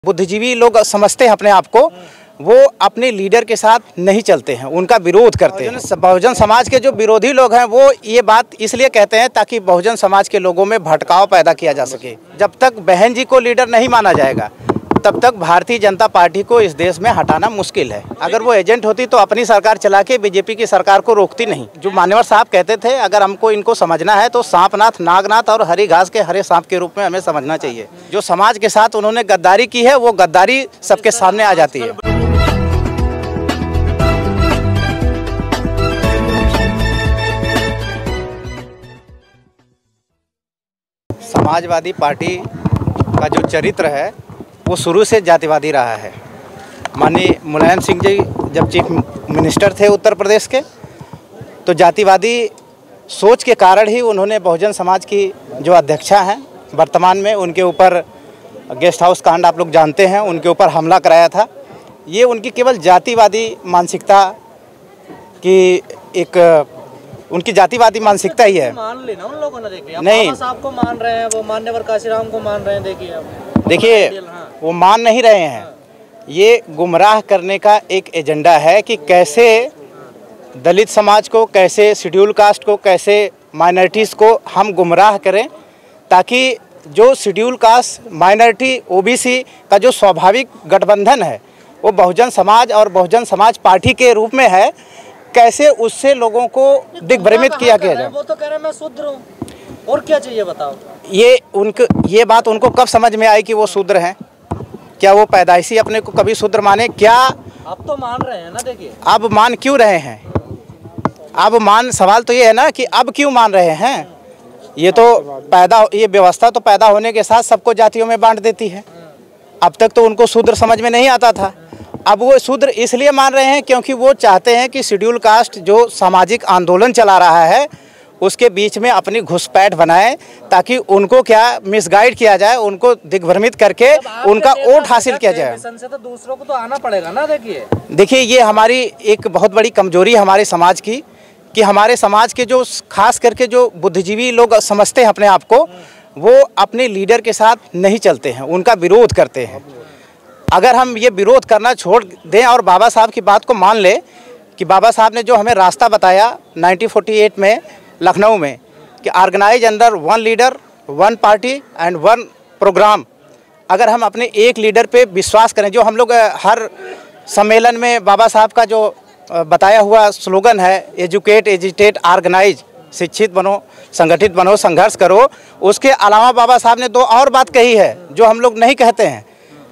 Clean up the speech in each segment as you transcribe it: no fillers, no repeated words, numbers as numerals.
बुद्धिजीवी लोग समझते हैं अपने आप को, वो अपने लीडर के साथ नहीं चलते हैं, उनका विरोध करते हैं। बहुजन समाज के जो विरोधी लोग हैं वो ये बात इसलिए कहते हैं ताकि बहुजन समाज के लोगों में भटकाव पैदा किया जा सके। जब तक बहन जी को लीडर नहीं माना जाएगा तब तक भारतीय जनता पार्टी को इस देश में हटाना मुश्किल है। अगर वो एजेंट होती तो अपनी सरकार चला के बीजेपी की सरकार को रोकती नहीं। जो मान्यवर साहब कहते थे, अगर हमको इनको समझना है तो सांपनाथ, नागनाथ और हरी घास के हरे सांप के रूप में हमें समझना चाहिए। जो समाज के साथ उन्होंने गद्दारी की है वो गद्दारी सबके सामने आ जाती है। समाजवादी पार्टी का जो चरित्र है वो शुरू से जातिवादी रहा है। माननीय मुलायम सिंह जी जब चीफ मिनिस्टर थे उत्तर प्रदेश के, तो जातिवादी सोच के कारण ही उन्होंने बहुजन समाज की जो अध्यक्षा हैं वर्तमान में, उनके ऊपर गेस्ट हाउस कांड आप लोग जानते हैं, उनके ऊपर हमला कराया था। ये उनकी केवल जातिवादी मानसिकता की उनकी जातिवादी मानसिकता ही है। मान लेना उन लोगों ने, देखिए नहीं, बाबा साहब को मान रहे हैं, वो मान्यवर काशीराम को मान रहे हैं। देखिए वो मान नहीं रहे हैं। ये गुमराह करने का एक एजेंडा है कि कैसे दलित समाज को, कैसे शेड्यूल कास्ट को, कैसे माइनॉरिटीज़ को हम गुमराह करें, ताकि जो शेड्यूल कास्ट, माइनॉरिटी, ओबीसी का जो स्वाभाविक गठबंधन है वो बहुजन समाज और बहुजन समाज पार्टी के रूप में है, कैसे उससे लोगों को दिग्भ्रमित किया जाए। वो तो कह रहे हैं मैं शूद्र हूँ, और क्या चाहिए बताओ। ये बात उनको कब समझ में आई कि वो शूद्र हैं? क्या वो पैदाइशी अपने को कभी शूद्र माने? क्या अब तो मान रहे हैं ना। देखिए अब मान क्यों रहे हैं? सवाल तो ये है ना कि अब क्यों मान रहे हैं? ये व्यवस्था तो पैदा होने के साथ सबको जातियों में बांट देती है। अब तक तो उनको शूद्र समझ में नहीं आता था। अब वो शूद्र इसलिए मान रहे हैं क्योंकि वो चाहते हैं कि शेड्यूल कास्ट जो सामाजिक आंदोलन चला रहा है उसके बीच में अपनी घुसपैठ बनाए, ताकि उनको क्या मिसगाइड किया जाए, उनको दिग्भ्रमित करके उनका वोट हासिल किया जाए। से तो दूसरों को तो आना पड़ेगा ना। देखिए ये हमारी एक बहुत बड़ी कमजोरी है हमारे समाज की, कि हमारे समाज के जो खास करके जो बुद्धिजीवी लोग समझते हैं अपने आप को, वो अपने लीडर के साथ नहीं चलते हैं, उनका विरोध करते हैं। अगर हम ये विरोध करना छोड़ दें और बाबा साहब की बात को मान ले कि बाबा साहब ने जो हमें रास्ता बताया 1948 में लखनऊ में, कि organise under one leader, one party and one programme, अगर हम अपने एक लीडर पे विश्वास करें, जो हम लोग हर सम्मेलन में बाबा साहब का जो बताया हुआ स्लोगन है, एजुकेट, एजिटेट, ऑर्गेनाइज, शिक्षित बनो, संगठित बनो, संघर्ष करो, उसके अलावा बाबा साहब ने दो और बात कही है जो हम लोग नहीं कहते हैं।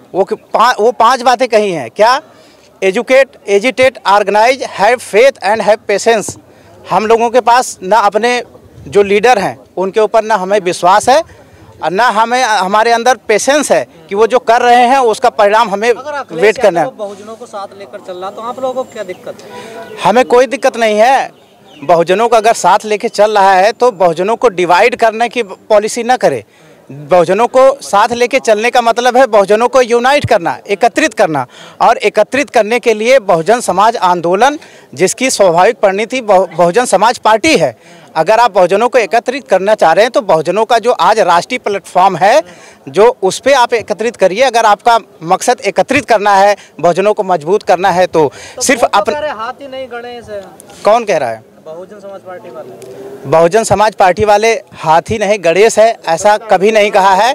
वो पांच बातें कही हैं। क्या? Educate, agitate, organise, have faith and have patience. हम लोगों के पास ना अपने जो लीडर हैं उनके ऊपर ना हमें विश्वास है और ना हमारे अंदर पेशेंस है कि वो जो कर रहे हैं उसका परिणाम हमें वेट करना है। बहुजनों को साथ लेकर चल रहा, तो आप लोगों को क्या दिक्कत है? हमें कोई दिक्कत नहीं है। बहुजनों को अगर साथ लेके चल रहा है तो बहुजनों को डिवाइड करने की पॉलिसी ना करे। बहुजनों को साथ लेके चलने का मतलब है बहुजनों को यूनाइट करना, एकत्रित करना, और एकत्रित करने के लिए बहुजन समाज आंदोलन, जिसकी स्वाभाविक परिणति बहुजन समाज पार्टी है। अगर आप बहुजनों को एकत्रित करना चाह रहे हैं तो बहुजनों का जो आज राष्ट्रीय प्लेटफॉर्म है, जो उस पर आप एकत्रित करिए। अगर आपका मकसद एकत्रित करना है, बहुजनों को मजबूत करना है, तो सिर्फ अपने हाथ ही नहीं गणेश है। कौन कह रहा है? बहुजन समाज पार्टी वाले। बहुजन समाज पार्टी वाले हाथी नहीं गणेश है, ऐसा कभी नहीं कहा है।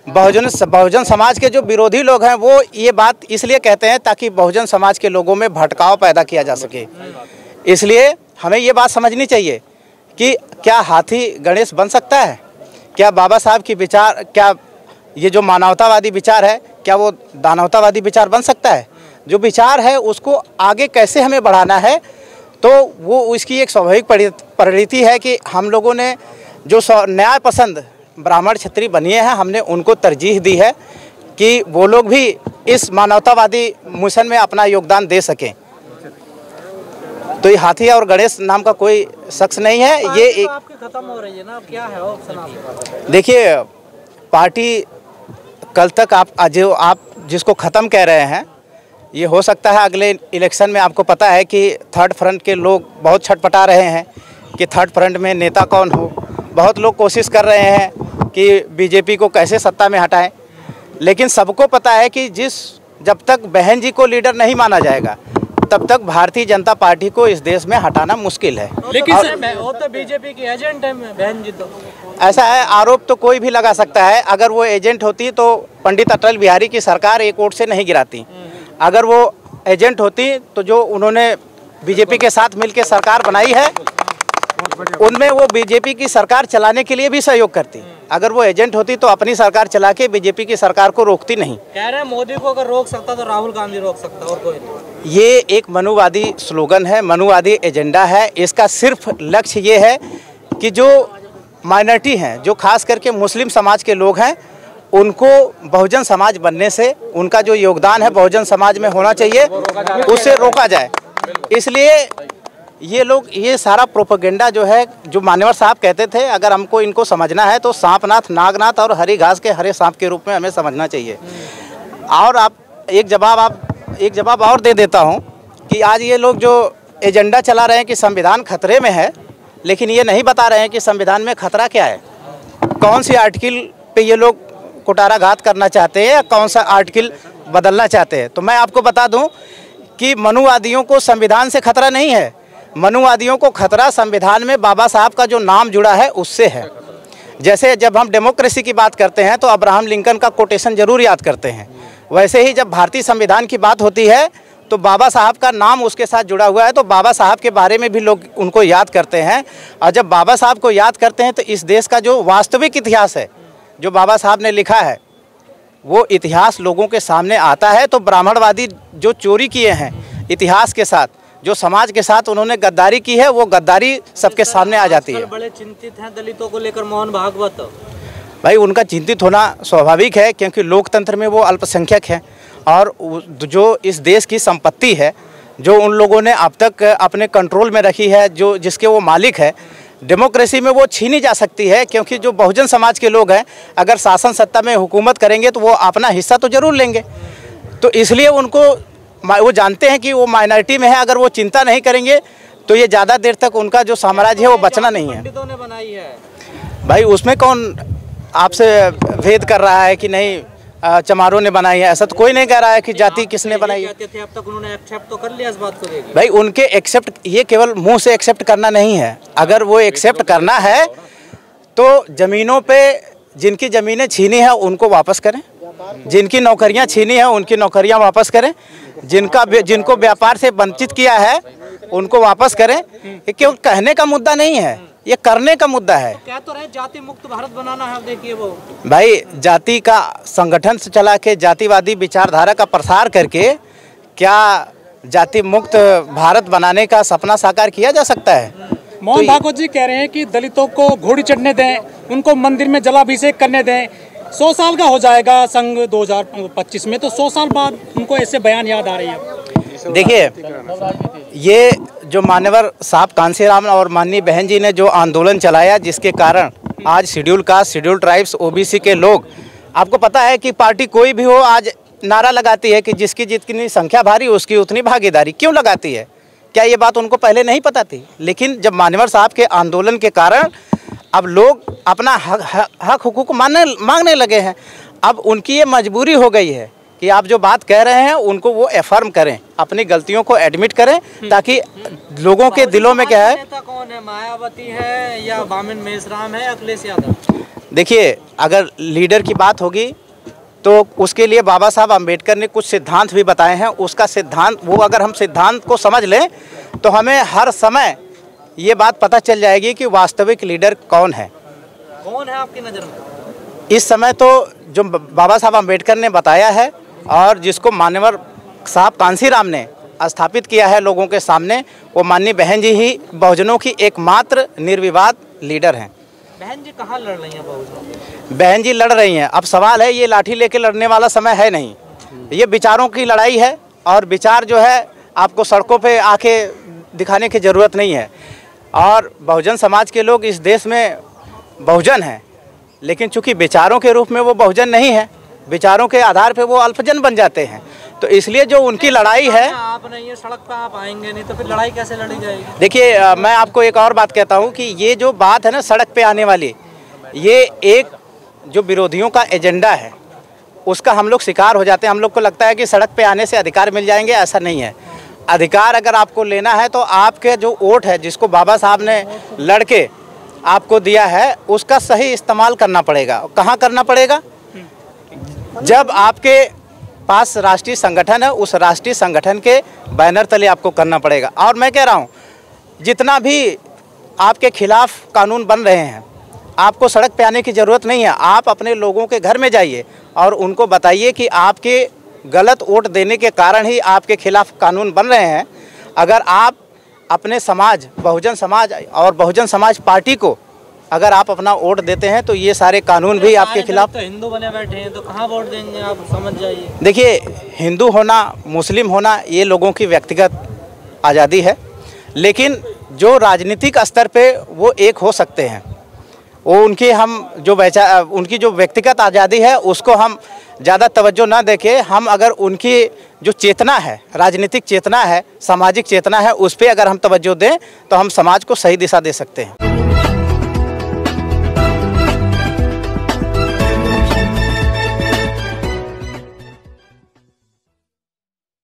बहुजन समाज के जो विरोधी लोग हैं वो ये बात इसलिए कहते हैं ताकि बहुजन समाज के लोगों में भटकाव पैदा किया जा सके। इसलिए हमें ये बात समझनी चाहिए कि क्या हाथी गणेश बन सकता है? क्या बाबा साहब की विचार, क्या ये जो मानवतावादी विचार है, क्या वो दानवतावादी विचार बन सकता है? जो विचार है उसको आगे कैसे हमें बढ़ाना है, तो वो उसकी एक स्वाभाविक परिणति है कि हम लोगों ने जो न्याय पसंद ब्राह्मण क्षत्रिय बनिए हैं, हमने उनको तरजीह दी है कि वो लोग भी इस मानवतावादी मिशन में अपना योगदान दे सकें। तो ये हाथी और गणेश नाम का कोई शख्स नहीं है। ये एक आपकी खत्म हो रही है ना, अब क्या है ऑप्शन आपके? देखिए पार्टी कल तक आप जिसको ख़त्म कह रहे हैं, ये हो सकता है अगले इलेक्शन में। आपको पता है कि थर्ड फ्रंट के लोग बहुत छटपटा रहे हैं कि थर्ड फ्रंट में नेता कौन हो। बहुत लोग कोशिश कर रहे हैं कि बीजेपी को कैसे सत्ता में हटाएं। लेकिन सबको पता है कि जब तक बहन जी को लीडर नहीं माना जाएगा तब तक भारतीय जनता पार्टी को इस देश में हटाना मुश्किल है। लेकिन वो तो बीजेपी की एजेंट है बहन जी। तो ऐसा है, आरोप तो कोई भी लगा सकता है। अगर वो एजेंट होती तो पंडित अटल बिहारी की सरकार एक वोट से नहीं गिराती। अगर वो एजेंट होती तो जो उन्होंने बीजेपी के साथ मिलकर सरकार बनाई है उनमें वो बीजेपी की सरकार चलाने के लिए भी सहयोग करती। अगर वो एजेंट होती तो अपनी सरकार चला के बीजेपी की सरकार को रोकती नहीं। कह रहे हैं मोदी को अगर रोक सकता तो राहुल गांधी रोक सकता, और कोई नहीं। ये एक मनुवादी स्लोगन है, मनुवादी एजेंडा है। इसका सिर्फ लक्ष्य ये है कि जो माइनॉरिटी हैं, जो खास करके मुस्लिम समाज के लोग हैं, उनको बहुजन समाज बनने से उनका जो योगदान है बहुजन समाज में होना चाहिए उससे रोका जाए। इसलिए ये लोग ये सारा प्रोपेगेंडा जो है, जो मान्यवर साहब कहते थे, अगर हमको इनको समझना है तो सांपनाथ, नागनाथ और हरी घास के हरे सांप के रूप में हमें समझना चाहिए। और एक जवाब और दे देता हूँ कि आज ये लोग जो एजेंडा चला रहे हैं कि संविधान खतरे में है, लेकिन ये नहीं बता रहे हैं कि संविधान में खतरा क्या है, कौन सी आर्टिकल पे ये लोग कुटाराघात करना चाहते हैं या कौन सा आर्टिकल बदलना चाहते हैं। तो मैं आपको बता दूं कि मनुवादियों को संविधान से खतरा नहीं है। मनुवादियों को खतरा संविधान में बाबा साहब का जो नाम जुड़ा है उससे है। जैसे जब हम डेमोक्रेसी की बात करते हैं तो अब्राहम लिंकन का कोटेशन जरूर याद करते हैं, वैसे ही जब भारतीय संविधान की बात होती है तो बाबा साहब का नाम उसके साथ जुड़ा हुआ है, तो बाबा साहब के बारे में भी लोग उनको याद करते हैं। और जब बाबा साहब को याद करते हैं तो इस देश का जो वास्तविक इतिहास है, जो बाबा साहब ने लिखा है, वो इतिहास लोगों के सामने आता है। तो ब्राह्मणवादी जो चोरी किए हैं इतिहास के साथ, जो समाज के साथ उन्होंने गद्दारी की है, वो गद्दारी सबके सामने आ जाती है। बड़े चिंतित हैं दलितों को लेकर मोहन भागवत। भाई उनका चिंतित होना स्वाभाविक है, क्योंकि लोकतंत्र में वो अल्पसंख्यक हैं और जो इस देश की संपत्ति है, जो उन लोगों ने अब तक अपने कंट्रोल में रखी है, जो जिसके वो मालिक है, डेमोक्रेसी में वो छीनी जा सकती है। क्योंकि जो बहुजन समाज के लोग हैं अगर शासन सत्ता में हुकूमत करेंगे तो वो अपना हिस्सा तो जरूर लेंगे। तो इसलिए वो जानते हैं कि वो माइनॉरिटी में है, अगर वो चिंता नहीं करेंगे तो ये ज़्यादा देर तक उनका जो साम्राज्य है वो बचना नहीं है। पंडितों ने बनाई है भाई, उसमें कौन आपसे भेद कर रहा है कि नहीं चमारों ने बनाई है? ऐसा तो कोई नहीं कह रहा है कि जाति किसने बनाई है। अब तक उन्होंने एक्सेप्ट तो कर लिया इस बात को। भाई उनके एक्सेप्ट, ये केवल मुंह से एक्सेप्ट करना नहीं है। अगर वो एक्सेप्ट करना है तो ज़मीनों पे जिनकी ज़मीनें छीनी है उनको वापस करें, जिनकी नौकरियां छीनी है उनकी नौकरियां वापस करें, जिनको व्यापार से वंचित किया है उनको वापस करें। ये केवल कहने का मुद्दा नहीं है, ये करने का मुद्दा है। तो क्या तो रहे जाति मुक्त भारत बनाना है। देखिए वो भाई जाति का संगठन से चला के जातिवादी विचारधारा का प्रसार करके क्या जाति मुक्त भारत बनाने का सपना साकार किया जा सकता है? मोहन भागवत जी कह रहे हैं कि दलितों को घोड़ी चढ़ने दें, उनको मंदिर में जलाभिषेक करने दें। 100 साल का हो जाएगा संघ 2025 में, तो 100 साल बाद उनको ऐसे बयान याद आ रहे हैं। देखिए, ये जो मान्यवर साहब कांसीराम और माननीय बहन जी ने जो आंदोलन चलाया, जिसके कारण आज schedule caste, schedule tribes, OBC के लोग, आपको पता है कि पार्टी कोई भी हो आज नारा लगाती है कि जिसकी जितनी संख्या भारी उसकी उतनी भागीदारी। क्यों लगाती है? क्या ये बात उनको पहले नहीं पता थी? लेकिन जब मान्यवर साहब के आंदोलन के कारण अब लोग अपना हक हुकूक मांगने लगे हैं। अब उनकी ये मजबूरी हो गई है कि आप जो बात कह रहे हैं उनको वो एफर्म करें, अपनी गलतियों को एडमिट करें, ताकि लोगों के दिलों में क्या है। नेता कौन है? मायावती है या बामन मेश्राम है, अखिलेश यादव? देखिए, अगर लीडर की बात होगी तो उसके लिए बाबा साहब अम्बेडकर ने कुछ सिद्धांत भी बताए हैं। उसका सिद्धांत, वो अगर हम सिद्धांत को समझ लें तो हमें हर समय ये बात पता चल जाएगी कि वास्तविक लीडर कौन है। कौन है आपकी नज़र में? इस समय तो जो बाबा साहब अम्बेडकर ने बताया है और जिसको मान्यवर साहब कांसीराम ने स्थापित किया है लोगों के सामने, वो माननीय बहन जी ही बहुजनों की एकमात्र निर्विवाद लीडर हैं। बहन जी कहाँ लड़ रही हैं? बहुजन बहन जी लड़ रही हैं। अब सवाल है, ये लाठी लेके लड़ने वाला समय है नहीं, ये विचारों की लड़ाई है। और विचार जो है आपको सड़कों पे आके दिखाने की ज़रूरत नहीं है। और बहुजन समाज के लोग इस देश में बहुजन हैं, लेकिन चूंकि विचारों के रूप में वो बहुजन नहीं है, विचारों के आधार पे वो अल्पजन बन जाते हैं। तो इसलिए जो उनकी लड़ाई है, आप नहीं है सड़क पे, आप आएंगे नहीं तो फिर लड़ाई कैसे लड़ी जाएगी? देखिए, मैं आपको एक और बात कहता हूँ कि ये जो बात है ना सड़क पे आने वाली, ये एक जो विरोधियों का एजेंडा है, उसका हम लोग शिकार हो जाते हैं। हम लोग को लगता है कि सड़क पे आने से अधिकार मिल जाएंगे, ऐसा नहीं है। अधिकार अगर आपको लेना है तो आपके जो वोट है, जिसको बाबा साहब ने लड़के आपको दिया है, उसका सही इस्तेमाल करना पड़ेगा। कहाँ करना पड़ेगा? जब आपके पास राष्ट्रीय संगठन है, उस राष्ट्रीय संगठन के बैनर तले आपको करना पड़ेगा। और मैं कह रहा हूँ, जितना भी आपके खिलाफ कानून बन रहे हैं, आपको सड़क पे आने की ज़रूरत नहीं है। आप अपने लोगों के घर में जाइए और उनको बताइए कि आपके गलत वोट देने के कारण ही आपके खिलाफ कानून बन रहे हैं। अगर आप अपने समाज, बहुजन समाज और बहुजन समाज पार्टी को अगर आप अपना वोट देते हैं तो ये सारे कानून भी आपके खिलाफ। तो हिंदू बने बैठे हैं तो कहाँ वोट देंगे, आप समझ जाइए। देखिए, हिंदू होना, मुस्लिम होना, ये लोगों की व्यक्तिगत आज़ादी है, लेकिन जो राजनीतिक स्तर पे वो एक हो सकते हैं, वो उनकी जो व्यक्तिगत आज़ादी है उसको हम ज़्यादा तवज्जो ना देके, हम अगर उनकी जो चेतना है, राजनीतिक चेतना है, सामाजिक चेतना है, उस पर अगर हम तवज्जो दें तो हम समाज को सही दिशा दे सकते हैं।